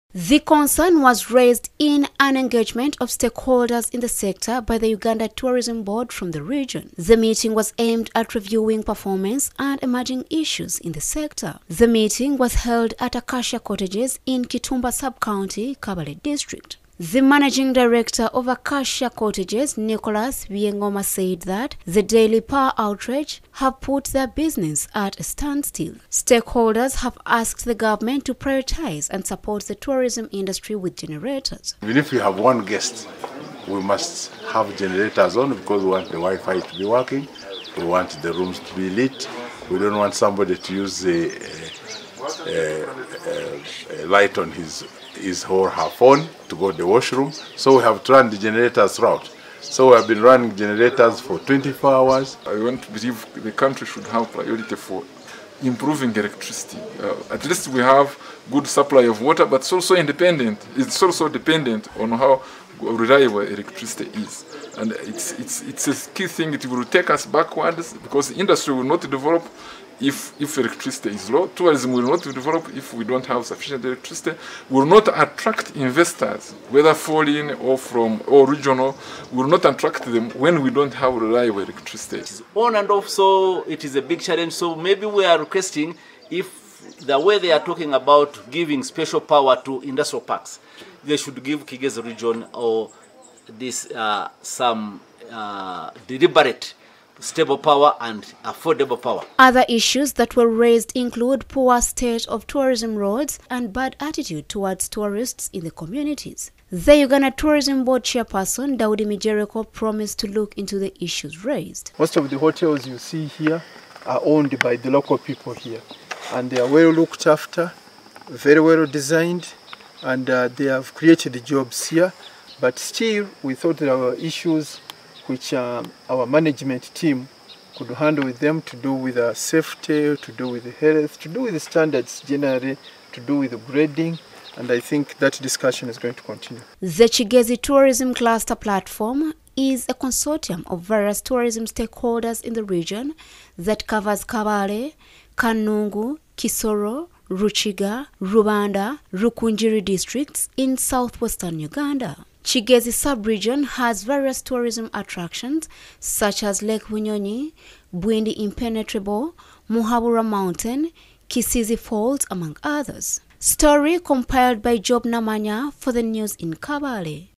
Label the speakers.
Speaker 1: The concern was raised in an engagement of stakeholders in the sector by the Uganda Tourism Board from the region. The meeting was aimed at reviewing performance and emerging issues in the sector. The meeting was held at Acacia Cottages in Kitumba Sub-County, Kabale District. The managing director of Acacia Cottages, Nicholas Biengoma, said that the daily power outrage have put their business at a standstill. Stakeholders have asked the government to prioritize and support the tourism industry with generators.
Speaker 2: Even if we have one guest, we must have generators on because we want the Wi-Fi to be working, we want the rooms to be lit, we don't want somebody to use a light on his or her phone to go to the washroom. So we have to run the generators throughout. So we have been running generators for 24 hours.
Speaker 3: I want to believe the country should have priority for improving electricity. At least we have good supply of water, but it's also independent. It's also dependent on how reliable electricity is. And it's a key thing. It will take us backwards because the industry will not develop if electricity is low. Tourism will not develop if we don't have sufficient electricity. We will not attract investors, whether foreign or regional. We will not attract them when we don't have reliable electricity.
Speaker 4: It's on and off, so it is a big challenge. So maybe we are requesting, if the way they are talking about giving special power to industrial parks, they should give Kigezi region or this some deliberate stable power and affordable power.
Speaker 1: Other issues that were raised include poor state of tourism roads and bad attitude towards tourists in the communities. The Uganda Tourism Board chairperson, Daudi Mijereko, promised to look into the issues raised.
Speaker 5: Most of the hotels you see here are owned by the local people here, and they are well looked after, very well designed, and they have created jobs here. But still, we thought there were issues which our management team could handle with them, to do with safety, to do with health, to do with the standards generally, to do with the grading, and I think that discussion is going to continue.
Speaker 1: The Kigezi Tourism Cluster Platform is a consortium of various tourism stakeholders in the region that covers Kabale, Kanungu, Kisoro, Ruchiga, Rubanda, Rukunjiri districts in southwestern Uganda. Kigezi sub-region has various tourism attractions such as Lake Bunyonyi, Bwindi Impenetrable, Muhabura Mountain, Kisizi Falls, among others. Story compiled by Job Namanya for the news in Kabale.